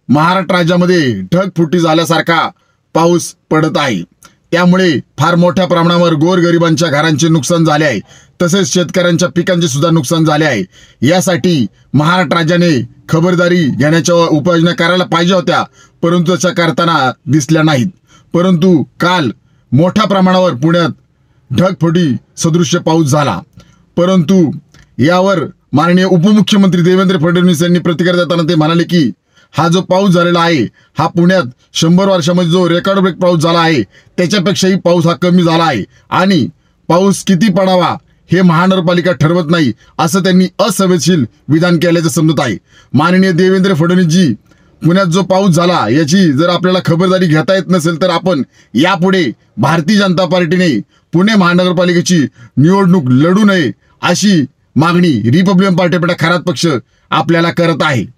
महाराष्ट्र राज्यामध्ये ढगफुटी झाल्यासारखा पाऊस पडत आहे। त्यामुळे फार मोठ्या प्रमाणावर गोरगरिबांच्या घरांचे नुकसान झाले आहे, तसेच शेतकऱ्यांच्या पिकांचे सुद्धा नुकसान झाले आहे। यासाठी महाराष्ट्र राज्याने खबरदारी घेण्याच्या उपाययोजना करायला पाहिजे होत्या, परंतु तशा करताना दिसल्या नाहीत। परंतु काल मोठ्या प्रमाणावर पुण्यात ढगफुटी सदृश्य पाऊस झाला, परंतु यावर माननीय उपमुख्यमंत्री देवेंद्र फडणवीस यांनी प्रतिक्रिया देताना ते म्हणाले की हा जो पाऊस झालेला आहे हा पुण्यात 100 वर्षामध्ये जो रेकॉर्ड ब्रेक पाऊस झाला आहे त्याच्यापेक्षाही पाऊस हा कमी झाला आहे आणि पाऊस किती पडावा हे महानगरपालिका ठरवत नाही, असं त्यांनी असंवेदनशील विधान केल्याचं समजत आहे। माननीय देवेंद्र फडणवीस जी, पुण्यात जो पाऊस झाला याची जर आपल्याला खबरदारी घेता येत नसेल तर आपण यापुढे भारतीय जनता पार्टीने पुणे महानगरपालिकेची निवडणूक लढू नये अशी मागणी रिपब्लिकन पार्टी खरात पक्ष आपल्याला करत आहे।